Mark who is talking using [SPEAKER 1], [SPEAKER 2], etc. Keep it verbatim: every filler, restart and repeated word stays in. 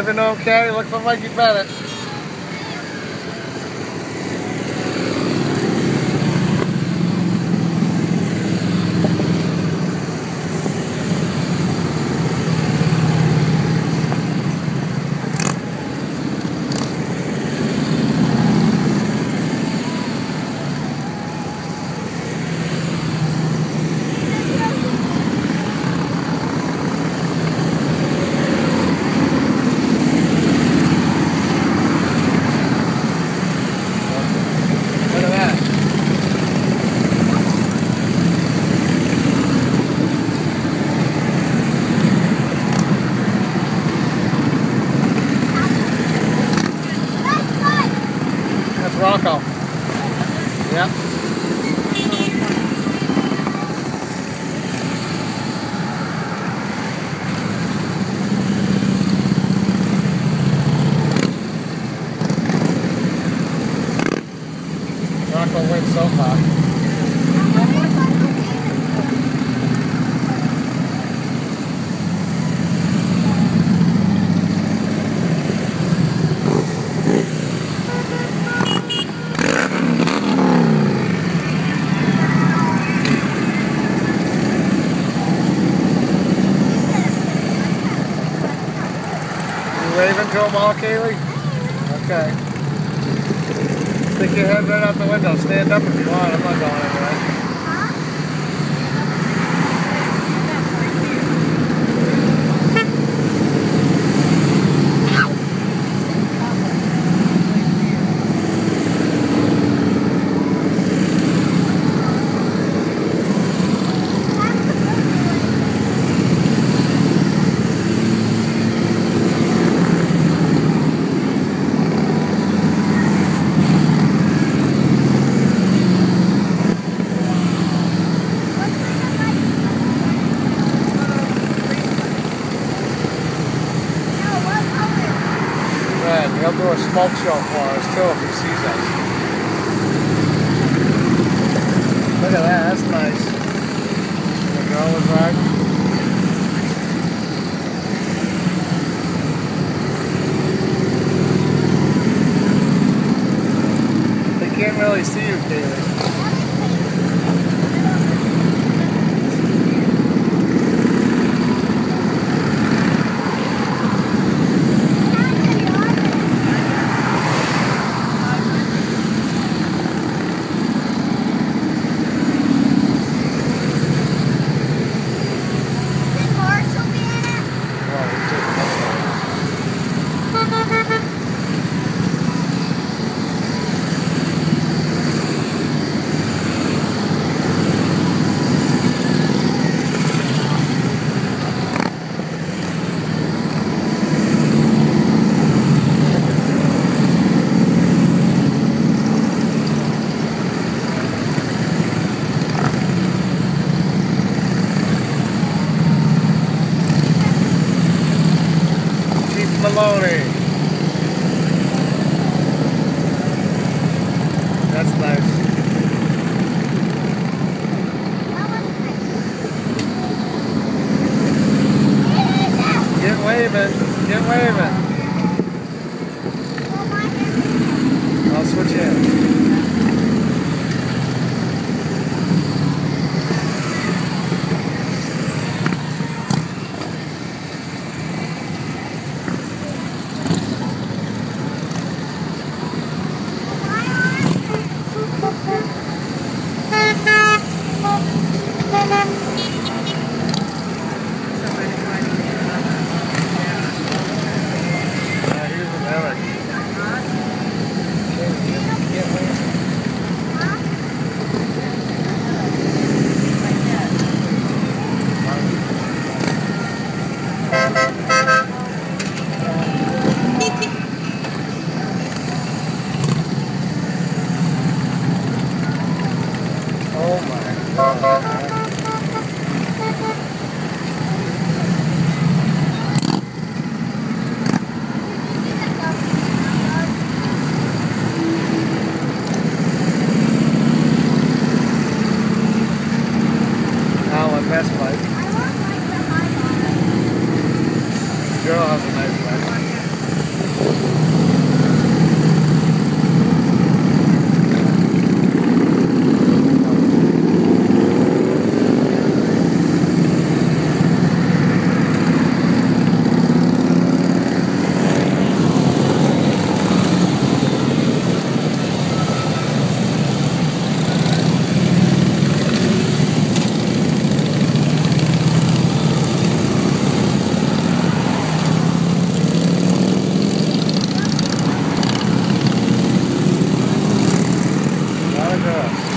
[SPEAKER 1] waving to him, Caddy? Looks like you bet it. Rocco. Yep. Rocco wins so far. Waving to them all, Kaylee? Okay. Stick your head right out the window. Stand up if you want. I'm not going anywhere. He'll do a smoke show for us too if he sees us. Look at that, that's nice. The girl was riding. They can't really see you, Kaylee. Maloney. That's nice. Get waving. Get waving. I'll switch in. Best bike. Girl has a nice bike. Look at us.